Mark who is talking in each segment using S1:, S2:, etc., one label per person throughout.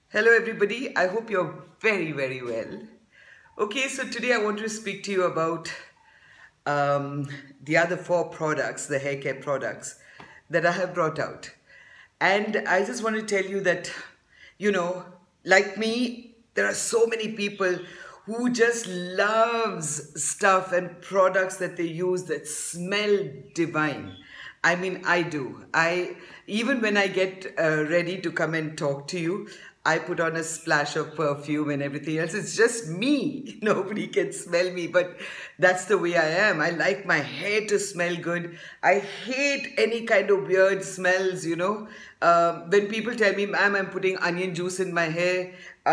S1: Hello everybody, I hope you're very well. Okay, so today I want to speak to you about the other four products, the hair care products that I have brought out. And I just want to tell you that, like me, there are so many people who just loves stuff and products that they use that smell divine. I mean, I do. Even when I get ready to come and talk to you, I put on a splash of perfume and everything else. It's just me. Nobody can smell me, but that's the way I am. I like my hair to smell good. I hate any kind of weird smells. When people tell me, ma'am, I'm putting onion juice in my hair,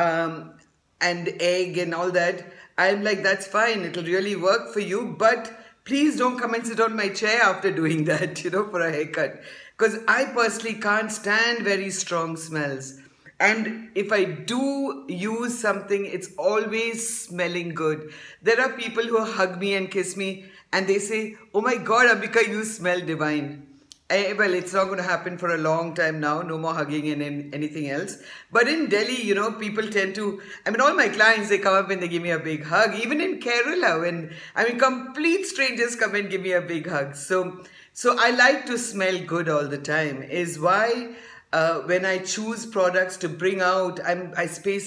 S1: and egg and all that, I'm like, that's fine. It'll really work for you, but please don't come and sit on my chair after doing that, for a haircut. Because I personally can't stand very strong smells. And if I do use something, it's always smelling good. There are people who hug me and kiss me and they say, oh my God, Ambika, you smell divine. Well, it's not going to happen for a long time now. No more hugging and anything else. But in Delhi, people tend to, all my clients, they come up and they give me a big hug. Even in Kerala, complete strangers come and give me a big hug. So I like to smell good all the time, is why when I choose products to bring out, I pay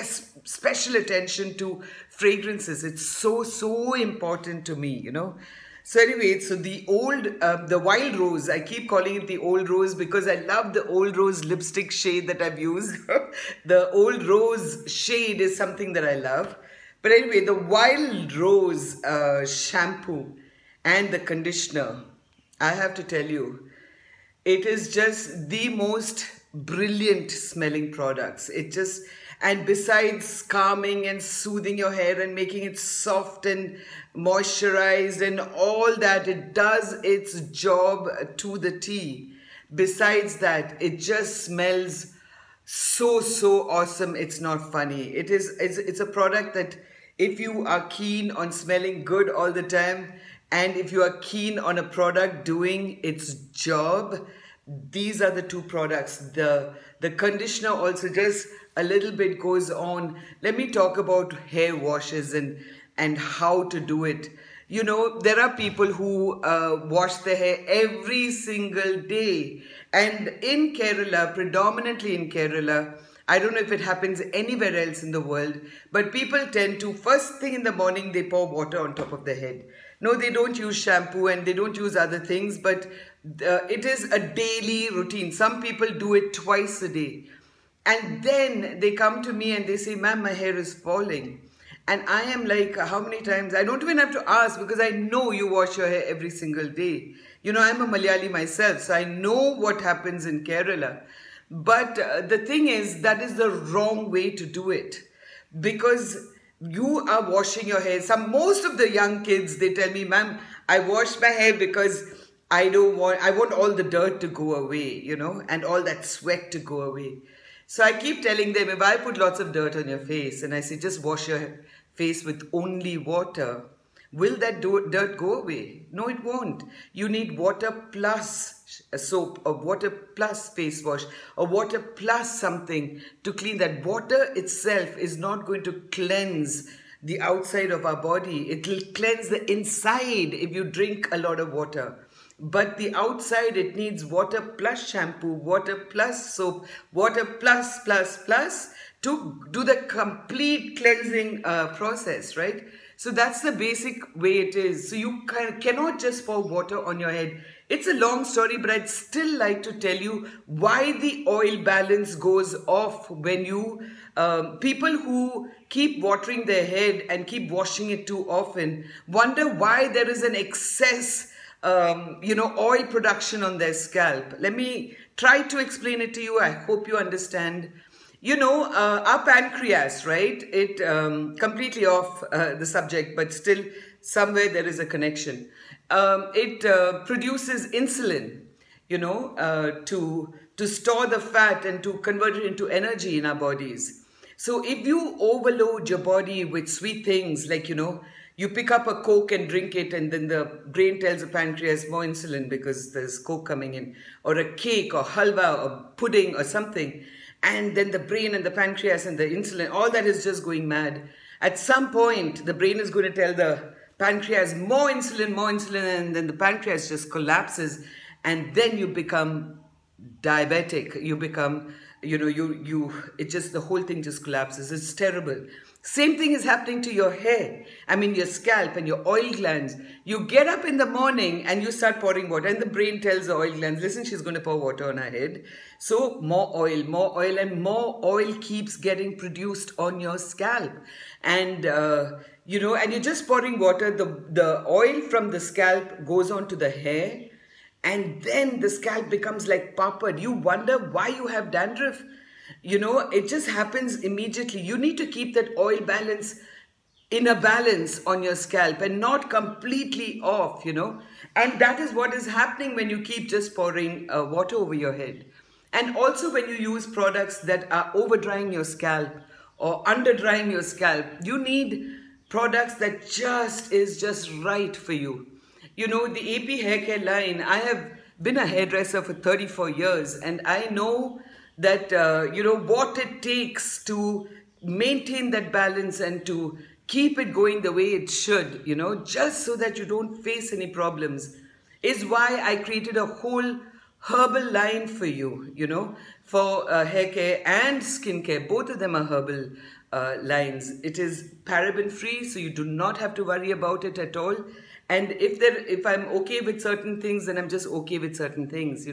S1: special attention to fragrances. It's so important to me. So anyway, so the wild rose, I keep calling it the old rose because I love the old rose lipstick shade that I've used. The old rose shade is something that I love. But anyway, the wild rose shampoo and the conditioner, I have to tell you, it is just the most brilliant smelling products. And besides calming and soothing your hair and making it soft and moisturized and all that, it does its job to the T. Besides that, it just smells so awesome. It's not funny. It's a product that if you are keen on smelling good all the time, and if you are keen on a product doing its job, these are the two products. The conditioner also just a little bit goes on. Let me talk about hair washes and how to do it. There are people who wash their hair every single day. And in Kerala, predominantly in Kerala, I don't know if it happens anywhere else in the world, but people tend to, first thing in the morning, they pour water on top of their head. No, they don't use shampoo and they don't use other things, but it is a daily routine. Some people do it twice a day. And then they come to me and they say, ma'am, my hair is falling. And I am like, how many times? I don't even have to ask because I know you wash your hair every single day. I'm a Malayali myself, so I know what happens in Kerala. But the thing is, that is the wrong way to do it. Because you are washing your hair. Most of the young kids, they tell me, ma'am, I wash my hair because I want all the dirt to go away, and all that sweat to go away. So I keep telling them, if I put lots of dirt on your face and I say, just wash your face with only water, will that dirt go away? No, it won't. You need water plus soap, or water plus face wash, or water plus something to clean that. Water itself is not going to cleanse the outside of our body. It will cleanse the inside if you drink a lot of water. But the outside, it needs water plus shampoo, water plus soap, water plus to do the complete cleansing process, right? So that's the basic way it is. So you cannot just pour water on your head. It's a long story, but I'd still like to tell you why the oil balance goes off when you, people who keep watering their head and keep washing it too often, wonder why there is an excess oil production on their scalp. Let me try to explain it to you. I hope you understand. Our pancreas, right? It completely off the subject, but still somewhere there is a connection. It produces insulin, to store the fat and to convert it into energy in our bodies. So if you overload your body with sweet things like, you pick up a Coke and drink it, and then the brain tells the pancreas more insulin because there's Coke coming in, or a cake or halwa or pudding or something. and then the brain and the pancreas and the insulin, all that is just going mad. At some point, the brain is going to tell the pancreas, more insulin, and then the pancreas just collapses, and then you become diabetic. You become, it just, the whole thing just collapses. It's terrible. Same thing is happening to your hair. I mean, your scalp and your oil glands. You get up in the morning and you start pouring water, and the brain tells the oil glands, listen, she's going to pour water on her head. So more oil, and more oil keeps getting produced on your scalp. And, and you're just pouring water. The oil from the scalp goes onto the hair, and then the scalp becomes like papad. You wonder why you have dandruff. It just happens immediately. You need to keep that oil balance in a balance on your scalp and not completely off, And that is what is happening when you keep just pouring water over your head. And also when you use products that are over drying your scalp or under drying your scalp, you need products that is just right for you. The AP Hair Care line, I have been a hairdresser for 34 years, and I know that, what it takes to maintain that balance and to keep it going the way it should, just so that you don't face any problems, is why I created a whole herbal line for you, for hair care and skin care. Both of them are herbal lines. It is paraben free, so you do not have to worry about it at all. And if I'm okay with certain things, then I'm just okay with certain things,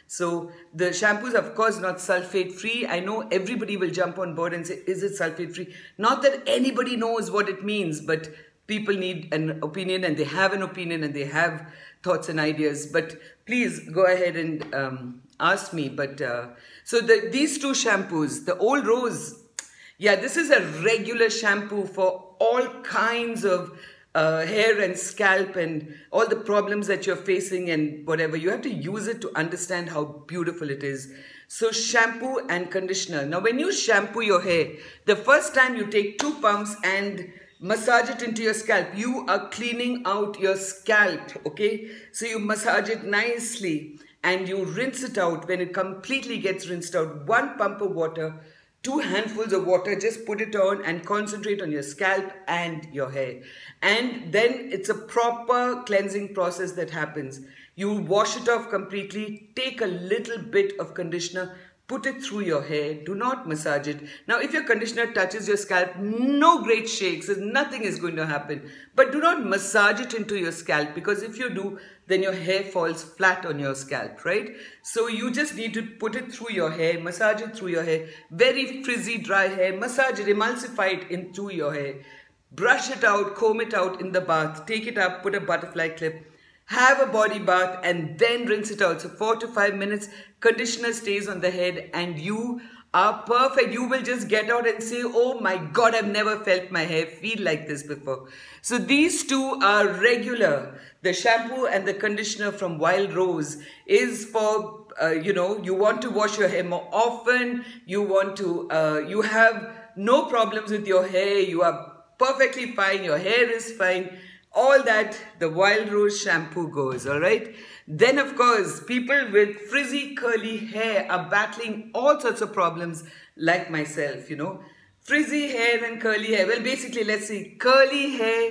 S1: So the shampoo is, of course, not sulfate free. I know everybody will jump on board and say, is it sulfate free? Not that anybody knows what it means, but people need an opinion, and they have an opinion, and they have thoughts and ideas. But please go ahead and ask me. But so these two shampoos, the Old Rose, yeah, this is a regular shampoo for all kinds of hair and scalp and all the problems that you're facing and whatever. You have to use it to understand how beautiful it is. So shampoo and conditioner. Now when you shampoo your hair, the first time you take 2 pumps and massage it into your scalp, you are cleaning out your scalp, okay? So you massage it nicely and you rinse it out. When it completely gets rinsed out, 1 pump of water, 2 handfuls of water, just put it on and concentrate on your scalp and your hair. And then it's a proper cleansing process that happens. You wash it off completely, take a little bit of conditioner, put it through your hair, do not massage it. Now if your conditioner touches your scalp, no great shakes, nothing is going to happen. But do not massage it into your scalp, because if you do, then your hair falls flat on your scalp, right? So you just need to put it through your hair, massage it through your hair. Very frizzy, dry hair, massage it, emulsify it into your hair. Brush it out, comb it out in the bath, take it up, put a butterfly clip, have a body bath, and then rinse it out. So 4 to 5 minutes, conditioner stays on the head, and you are perfect. You will just get out and say, oh my God, I've never felt my hair feel like this before. So these two are regular. The shampoo and the conditioner from Wild Rose is for, you want to wash your hair more often. You want to, you have no problems with your hair. You are perfectly fine. Your hair is fine. All that, the Wild Rose shampoo goes, all right? Then, of course, people with frizzy, curly hair are battling all sorts of problems like myself, Frizzy hair and curly hair. Well, basically, let's see. Curly hair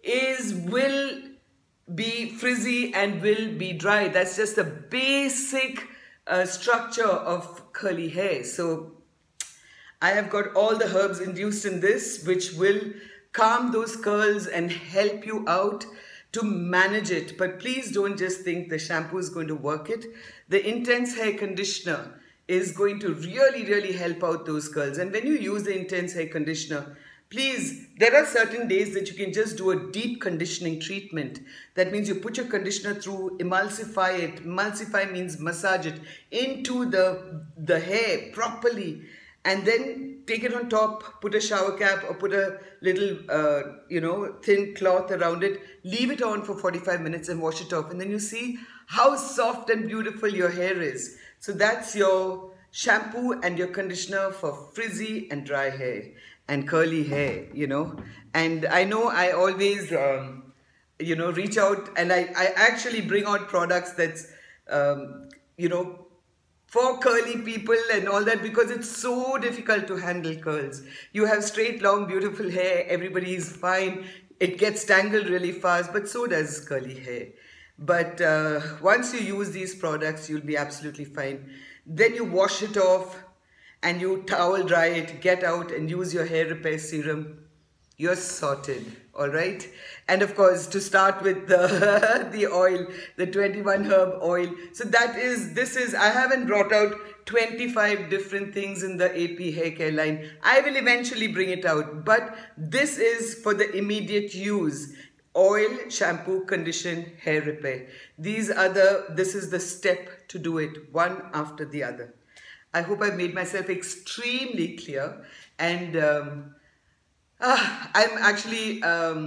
S1: will be frizzy and will be dry. That's just the basic structure of curly hair. So I have got all the herbs induced in this, which will calm those curls and help you out to manage it. But please don't just think the shampoo is going to work it. The Intense Hair Conditioner is going to really, really help out those curls. And when you use the Intense Hair Conditioner, please, there are certain days that you can just do a deep conditioning treatment. That means you put your conditioner through, emulsify it. Emulsify means massage it into the hair properly. And then take it on top, put a shower cap or put a little, thin cloth around it. Leave it on for 45 minutes and wash it off. And then you see how soft and beautiful your hair is. So that's your shampoo and your conditioner for frizzy and dry hair and curly hair, And I know I always, reach out, and I actually bring out products that's, for curly people and all that, because it's so difficult to handle curls. You have straight, long, beautiful hair, everybody is fine. It gets tangled really fast, but so does curly hair. But once you use these products, you'll be absolutely fine. Then you wash it off and you towel dry it, get out and use your hair repair serum. You're sorted, all right? And of course, to start with the, the oil, the 21 herb oil. So I haven't brought out 25 different things in the AP hair care line. I will eventually bring it out, but this is for the immediate use. Oil, shampoo, condition, hair repair. This is the step to do it, one after the other. I hope I've made myself extremely clear, and I'm actually,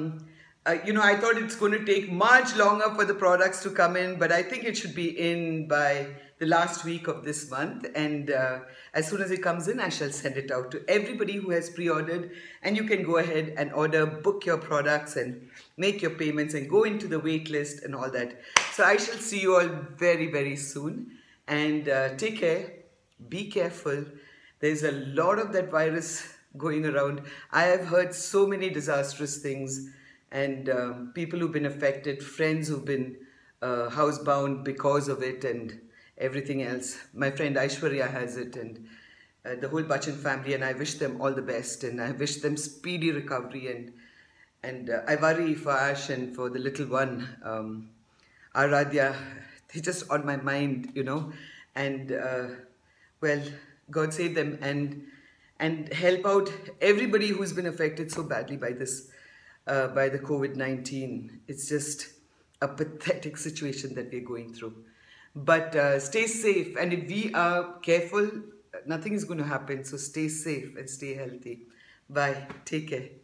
S1: I thought it's going to take much longer for the products to come in, but I think it should be in by the last week of this month. And as soon as it comes in, I shall send it out to everybody who has pre-ordered. And you can go ahead and order, book your products and make your payments and go into the wait list and all that. So I shall see you all very, very soon. And take care. Be careful. There's a lot of that virus going around. I have heard so many disastrous things, and people who've been affected, friends who've been housebound because of it and everything else. My friend Aishwarya has it, and the whole Bachchan family, and I wish them all the best, and I wish them speedy recovery, and I worry for Ash and for the little one, Aradhya. They're just on my mind, and well, God save them and help out everybody who's been affected so badly by this, by the COVID-19. It's just a pathetic situation that we're going through. But stay safe, and if we are careful, nothing is going to happen. So stay safe and stay healthy. Bye. Take care.